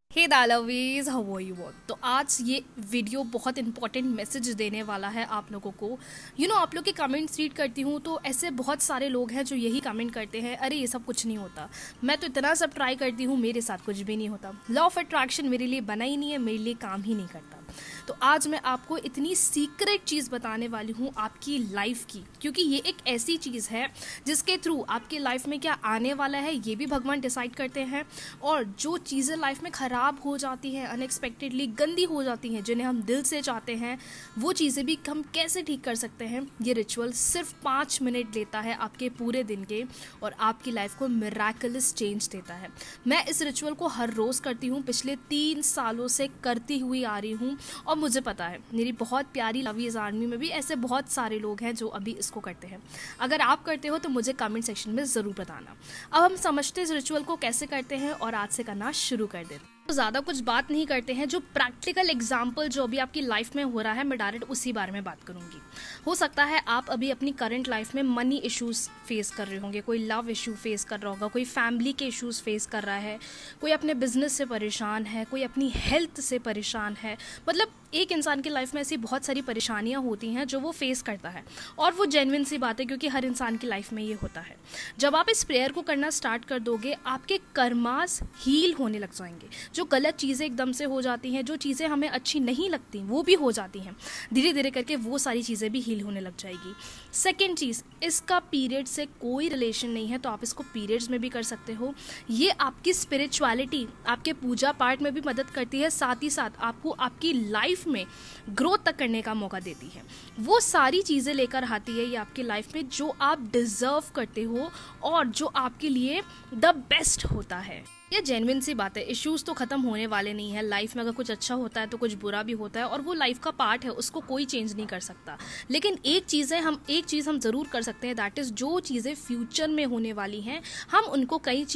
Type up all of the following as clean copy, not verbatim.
हे दालावीज, how are you all. तो आज ये वीडियो बहुत इंपॉर्टेंट मैसेज देने वाला है आप लोगों को। आप लोग के कमेंट्स रीड करती हूँ तो ऐसे बहुत सारे लोग हैं जो यही कमेंट करते हैं, अरे ये सब कुछ नहीं होता, मैं तो इतना सब ट्राई करती हूँ, मेरे साथ कुछ भी नहीं होता, लॉ ऑफ अट्रैक्शन मेरे लिए बना ही नहीं है, मेरे लिए काम ही नहीं करता। तो आज मैं आपको इतनी सीक्रेट चीज़ बताने वाली हूँ आपकी लाइफ की, क्योंकि ये एक ऐसी चीज़ है जिसके थ्रू आपकी लाइफ में क्या आने वाला है ये भी भगवान डिसाइड करते हैं। और जो चीज़ें लाइफ में ख़राब हो जाती हैं, अनएक्सपेक्टेडली गंदी हो जाती हैं, जिन्हें हम दिल से चाहते हैं, वो चीज़ें भी हम कैसे ठीक कर सकते हैं। ये रिचुअल सिर्फ 5 मिनट लेता है आपके पूरे दिन के और आपकी लाइफ को मिरेकलस चेंज देता है। मैं इस रिचुअल को हर रोज़ करती हूँ, पिछले 3 सालों से करती हुई आ रही हूँ और मुझे पता है मेरी बहुत प्यारी लवीज आर्मी में भी ऐसे बहुत सारे लोग हैं जो अभी इसको करते हैं। अगर आप करते हो तो मुझे कमेंट सेक्शन में ज़रूर बताना। अब हम समझते हैं इस रिचुअल को कैसे करते हैं और आज से करना शुरू कर देते हैं। तो ज़्यादा कुछ बात नहीं करते हैं, जो प्रैक्टिकल एग्जाम्पल जो अभी आपकी लाइफ में हो रहा है मैं डायरेक्ट उसी बारे में बात करूंगी। हो सकता है आप अभी अपनी करंट लाइफ में मनी इश्यूज फेस कर रहे होंगे, कोई लव इशू फेस कर रहा होगा, कोई फैमिली के इश्यूज फेस कर रहा है, कोई अपने बिजनेस से परेशान है, कोई अपनी हेल्थ से परेशान है। मतलब एक इंसान की लाइफ में ऐसी बहुत सारी परेशानियां होती हैं जो वो फेस करता है और वो जेन्युइन सी बात है, क्योंकि हर इंसान की लाइफ में ये होता है। जब आप इस प्रेयर को करना स्टार्ट कर दोगे आपके कर्मास हील होने लग जाएंगे। जो गलत चीज़ें एकदम से हो जाती हैं, जो चीज़ें हमें अच्छी नहीं लगती वो भी हो जाती हैं, धीरे धीरे करके वो सारी चीज़ें भी हील होने लग जाएगी। सेकेंड चीज़, इसका पीरियड से कोई रिलेशन नहीं है, तो आप इसको पीरियड्स में भी कर सकते हो। ये आपकी स्पिरिचुअलिटी, आपके पूजा पाठ में भी मदद करती है, साथ ही साथ आपको आपकी लाइफ में ग्रोथ तक करने का मौका देती है। वो सारी चीज़ें लेकर आती है ये आपकी लाइफ में जो आप डिजर्व करते हो और जो आपके लिए द बेस्ट होता है। ये जेन्युइन सी बात है, इश्यूज तो खत्म होने वाले नहीं है। लाइफ में अगर कुछ अच्छा होता है तो कुछ बुरा भी होता है और वो लाइफ का पार्ट है, उसको कोई चेंज नहीं कर सकता। लेकिन एक चीज़ हम ज़रूर कर सकते हैं, दैट इज़ जो चीज़ें फ्यूचर में होने वाली हैं हम उनको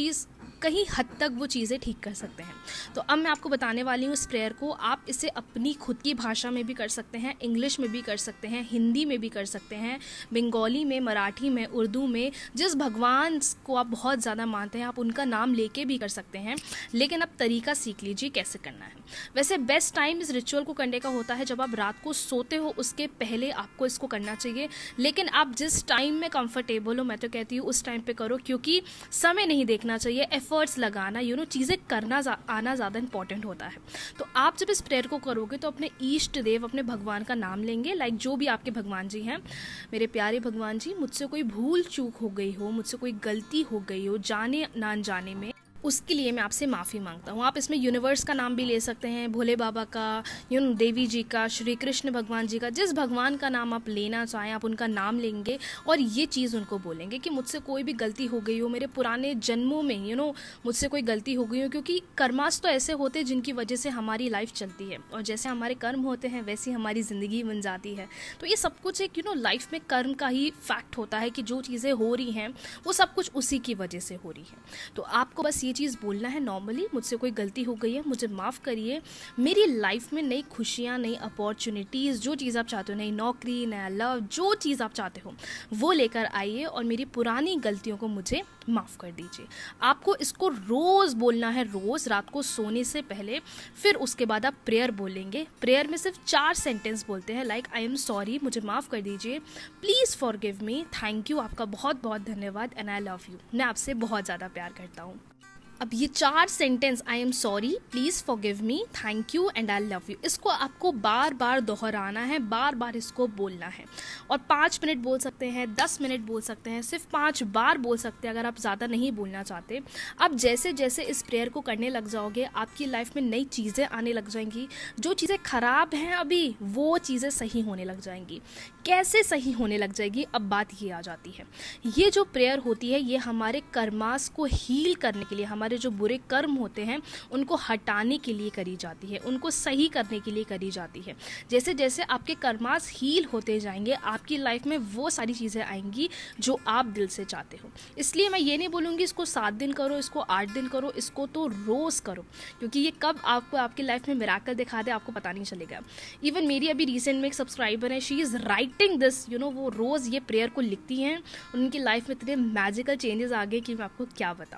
कहीं हद तक वो चीज़ें ठीक कर सकते हैं। तो अब मैं आपको बताने वाली हूँ इस प्रेयर को। आप इसे अपनी खुद की भाषा में भी कर सकते हैं, इंग्लिश में भी कर सकते हैं, हिंदी में भी कर सकते हैं, बंगाली में, मराठी में, उर्दू में, जिस भगवान को आप बहुत ज़्यादा मानते हैं आप उनका नाम लेके भी कर सकते हैं। लेकिन अब तरीका सीख लीजिए कैसे करना है। वैसे बेस्ट टाइम इस रिचुअल को करने का होता है जब आप रात को सोते हो, उसके पहले आपको इसको करना चाहिए। लेकिन आप जिस टाइम में कंफर्टेबल हो, मैं तो कहती हूँ उस टाइम पे करो, क्योंकि समय नहीं देखना चाहिए, एफर्ट्स लगाना, चीज़ें करना आना ज़्यादा इंपॉर्टेंट होता है। तो आप जब इस प्रेयर को करोगे तो अपने इष्ट देव, अपने भगवान का नाम लेंगे, लाइक जो भी आपके भगवान जी हैं। मेरे प्यारे भगवान जी, मुझसे कोई भूल चूक हो गई हो, मुझसे कोई गलती हो गई हो जाने ना अनजाने में, उसके लिए मैं आपसे माफ़ी मांगता हूँ। आप इसमें यूनिवर्स का नाम भी ले सकते हैं, भोले बाबा का, देवी जी का, श्री कृष्ण भगवान जी का, जिस भगवान का नाम आप लेना चाहें आप उनका नाम लेंगे और ये चीज़ उनको बोलेंगे कि मुझसे कोई भी गलती हो गई हो, मेरे पुराने जन्मों में मुझसे कोई गलती हो गई हो, क्योंकि कर्मास तो ऐसे होते हैं जिनकी वजह से हमारी लाइफ चलती है और जैसे हमारे कर्म होते हैं वैसी हमारी ज़िंदगी बन जाती है। तो ये सब कुछ एक लाइफ में कर्म का ही फैक्ट होता है कि जो चीज़ें हो रही हैं वो सब कुछ उसी की वजह से हो रही है। तो आपको बस चीज़ बोलना है नॉर्मली, मुझसे कोई गलती हो गई है, मुझे माफ़ करिए, मेरी लाइफ में नई खुशियाँ, नई अपॉर्चुनिटीज़, जो चीज़ आप चाहते हो, नई नौकरी, नया लव, जो चीज़ आप चाहते हो वो लेकर आइए और मेरी पुरानी गलतियों को मुझे माफ़ कर दीजिए। आपको इसको रोज़ बोलना है, रोज़ रात को सोने से पहले। फिर उसके बाद आप प्रेयर बोलेंगे। प्रेयर में सिर्फ 4 सेंटेंस बोलते हैं, लाइक आई एम सॉरी, मुझे माफ़ कर दीजिए, please forgive me, thank you, आपका बहुत बहुत धन्यवाद, एंड आई लव यू, मैं आपसे बहुत ज़्यादा प्यार करता हूँ। अब ये 4 sentence, I am sorry, please forgive me, thank you and I love you, इसको आपको बार बार दोहराना है, बार बार इसको बोलना है। और 5 मिनट बोल सकते हैं, 10 मिनट बोल सकते हैं, सिर्फ 5 बार बोल सकते हैं अगर आप ज़्यादा नहीं बोलना चाहते। अब जैसे जैसे इस प्रेयर को करने लग जाओगे आपकी लाइफ में नई चीज़ें आने लग जाएंगी। जो चीज़ें ख़राब हैं अभी वो चीज़ें सही होने लग जाएंगी। कैसे सही होने लग जाएगी, अब बात ये आ जाती है। ये जो प्रेयर होती है ये हमारे कर्मास को हील करने के लिए, हमारे जो बुरे कर्म होते हैं उनको हटाने के लिए करी जाती है, उनको सही करने के लिए करी जाती है। जैसे जैसे आपके कर्मास हील होते जाएंगे आपकी लाइफ में वो सारी चीज़ें आएंगी जो आप दिल से चाहते हो। इसलिए मैं ये नहीं बोलूँगी इसको 7 दिन करो, इसको 8 दिन करो, इसको तो रोज़ करो, क्योंकि ये कब आपको आपकी लाइफ में मिराकल दिखा दे आपको पता नहीं चलेगा। इवन मेरी अभी रिसेंट में एक सब्सक्राइबर है, शी इज़ राइटिंग दिस, वो रोज़ ये प्रेयर को लिखती हैं, उनकी लाइफ में इतने मैजिकल चेंजेस आ गए कि मैं आपको क्या बताऊँ।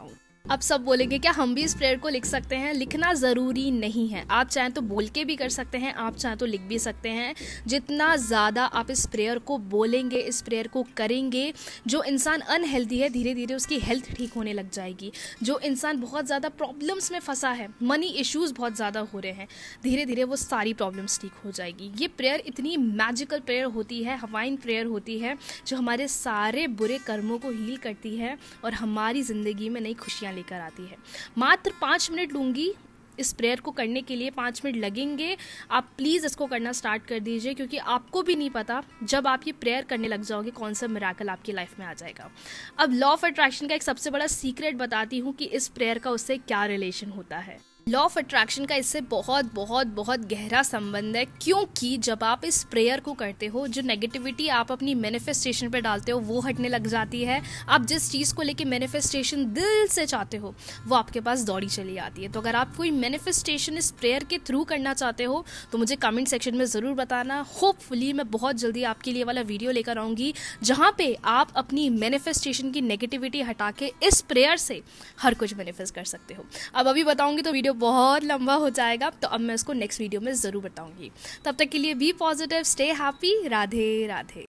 अब सब बोलेंगे क्या हम भी इस प्रेयर को लिख सकते हैं? लिखना ज़रूरी नहीं है। आप चाहें तो बोल के भी कर सकते हैं, आप चाहें तो लिख भी सकते हैं। जितना ज़्यादा आप इस प्रेयर को बोलेंगे, इस प्रेयर को करेंगे, जो इंसान अनहेल्दी है धीरे धीरे उसकी हेल्थ ठीक होने लग जाएगी। जो इंसान बहुत ज़्यादा प्रॉब्लम्स में फंसा है, मनी इश्यूज़ बहुत ज़्यादा हो रहे हैं, धीरे धीरे वो सारी प्रॉब्लम्स ठीक हो जाएगी। ये प्रेयर इतनी मैजिकल प्रेयर होती है, हवाइन प्रेयर होती है, जो हमारे सारे बुरे कर्मों को हील करती है और हमारी ज़िंदगी में नई खुशियाँ लेकर आती है। मात्र 5 मिनट लूँगी इस प्रेयर को करने के लिए, 5 मिनट लगेंगे। आप प्लीज़ इसको करना स्टार्ट कर दीजिए, क्योंकि आपको भी नहीं पता जब आप ये प्रेयर करने लग जाओगे कौन सा मिरेकल आपकी लाइफ में आ जाएगा। अब लॉ ऑफ अट्रैक्शन का एक सबसे बड़ा सीक्रेट बताती हूँ कि इस प्रेयर का उससे क्या रिलेशन होता है। लॉ ऑफ अट्रैक्शन का इससे बहुत बहुत बहुत गहरा संबंध है, क्योंकि जब आप इस प्रेयर को करते हो, जो नेगेटिविटी आप अपनी मैनिफेस्टेशन पे डालते हो वो हटने लग जाती है। आप जिस चीज़ को लेके मैनिफेस्टेशन दिल से चाहते हो वो आपके पास दौड़ी चली आती है। तो अगर आप कोई मैनिफेस्टेशन इस प्रेयर के थ्रू करना चाहते हो तो मुझे कमेंट सेक्शन में ज़रूर बताना। होपफुली मैं बहुत जल्दी आपके लिए वाला वीडियो लेकर आऊँगी जहाँ पे आप अपनी मैनिफेस्टेशन की नेगेटिविटी हटा के इस प्रेयर से हर कुछ मैनिफेस्ट कर सकते हो। अब अभी बताऊँगी तो वीडियो बहुत लंबा हो जाएगा, तो अब मैं उसको नेक्स्ट वीडियो में ज़रूर बताऊंगी। तब तक के लिए be positive, stay happy, Radhe Radhe.